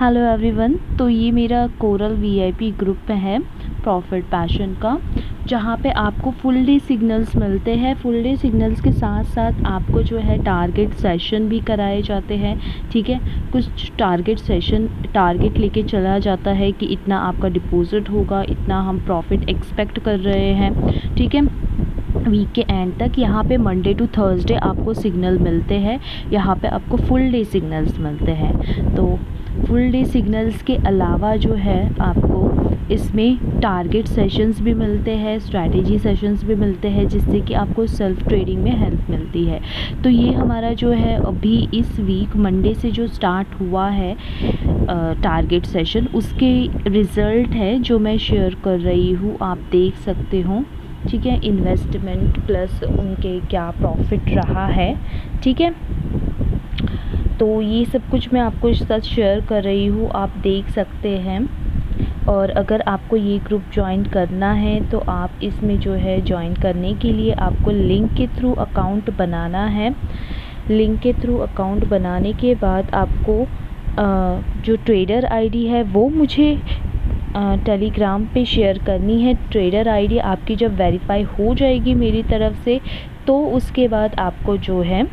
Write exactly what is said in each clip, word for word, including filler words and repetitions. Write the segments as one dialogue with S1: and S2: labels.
S1: Hello everyone. तो ये मेरा कोरल वीआईपी ग्रुप है प्रॉफिट पैशन का, जहाँ पे आपको फुल डे सिग्नल्स मिलते हैं। फुल डे सिग्नल्स के साथ साथ आपको जो है टारगेट सेशन भी कराए जाते हैं। ठीक है, कुछ टारगेट सेशन टारगेट लेके चला जाता है कि इतना आपका डिपॉजिट होगा, इतना हम प्रॉफिट एक्सपेक्ट कर रहे हैं। ठीक है, वीक के एंड तक यहाँ पे मंडे टू थर्सडे आपको सिग्नल मिलते हैं। यहाँ पे आपको फुल डे सिग्नल्स मिलते हैं। तो फुल डे सिग्नल्स के अलावा जो है आपको इसमें टारगेट सेशंस भी मिलते हैं, स्ट्रैटेजी सेशंस भी मिलते हैं, जिससे कि आपको सेल्फ ट्रेडिंग में हेल्प मिलती है। तो ये हमारा जो है अभी इस वीक मंडे से जो स्टार्ट हुआ है टारगेट सेशन, उसके रिज़ल्ट है जो मैं शेयर कर रही हूँ, आप देख सकते हो। ठीक है, इन्वेस्टमेंट प्लस उनके क्या प्रॉफिट रहा है। ठीक है, तो ये सब कुछ मैं आपको साथ शेयर कर रही हूँ, आप देख सकते हैं। और अगर आपको ये ग्रुप ज्वाइन करना है तो आप इसमें जो है ज्वाइन करने के लिए आपको लिंक के थ्रू अकाउंट बनाना है। लिंक के थ्रू अकाउंट बनाने के बाद आपको आ, जो ट्रेडर आईडी है वो मुझे टेलीग्राम पे शेयर करनी है। ट्रेडर आईडी आपकी जब वेरीफाई हो जाएगी मेरी तरफ से, तो उसके बाद आपको जो है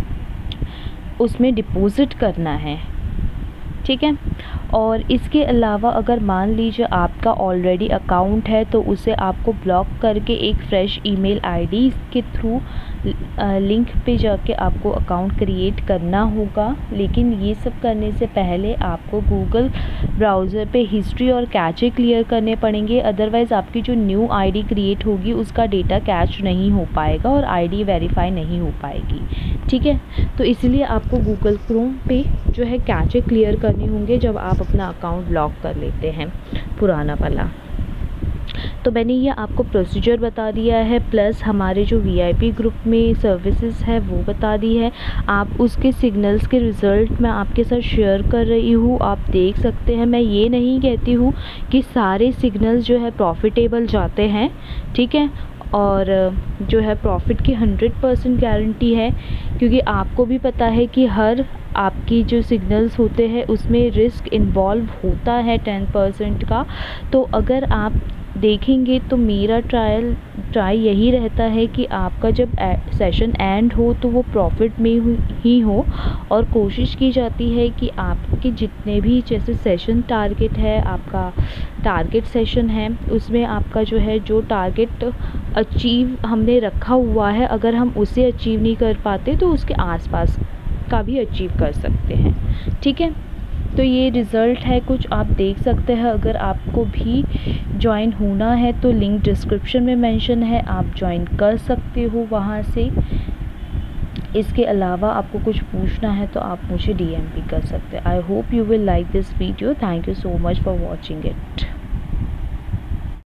S1: उसमें डिपॉज़िट करना है। ठीक है, और इसके अलावा अगर मान लीजिए आपका ऑलरेडी अकाउंट है तो उसे आपको ब्लॉक करके एक फ़्रेश ईमेल आईडी के थ्रू लिंक पे जाके आपको अकाउंट क्रिएट करना होगा। लेकिन ये सब करने से पहले आपको गूगल ब्राउज़र पे हिस्ट्री और कैचे क्लियर करने पड़ेंगे, अदरवाइज़ आपकी जो न्यू आईडी क्रिएट होगी उसका डेटा कैच नहीं हो पाएगा और आईडी वेरीफाई नहीं हो पाएगी। ठीक है, तो इसलिए आपको गूगल क्रोम पे जो है कैचे क्लियर करने होंगे जब आप अपना अकाउंट लॉक कर लेते हैं पुराना वाला। तो मैंने ये आपको प्रोसीजर बता दिया है, प्लस हमारे जो वीआईपी ग्रुप में सर्विसेज है वो बता दी है। आप उसके सिग्नल्स के रिज़ल्ट मैं आपके साथ शेयर कर रही हूँ, आप देख सकते हैं। मैं ये नहीं कहती हूँ कि सारे सिग्नल्स जो है प्रॉफिटेबल जाते हैं। ठीक है, और जो है प्रॉफिट की हंड्रेड परसेंट गारंटी है, क्योंकि आपको भी पता है कि हर आपकी जो सिग्नल्स होते हैं उसमें रिस्क इन्वॉल्व होता है टेन परसेंट का। तो अगर आप देखेंगे तो मेरा ट्रायल ट्राई यही रहता है कि आपका जब सेशन एंड हो तो वो प्रॉफिट में ही हो, और कोशिश की जाती है कि आपके जितने भी जैसे सेशन टारगेट है, आपका टारगेट सेशन है, उसमें आपका जो है जो टारगेट अचीव हमने रखा हुआ है, अगर हम उसे अचीव नहीं कर पाते तो उसके आसपास का भी अचीव कर सकते हैं। ठीक है, तो ये रिज़ल्ट है कुछ, आप देख सकते हैं। अगर आपको भी ज्वाइन होना है तो लिंक डिस्क्रिप्शन में मेंशन है, आप ज्वाइन कर सकते हो वहाँ से। इसके अलावा आपको कुछ पूछना है तो आप मुझे डीएम भी कर सकते हैं। I hope you will like this video. Thank you so much for watching it.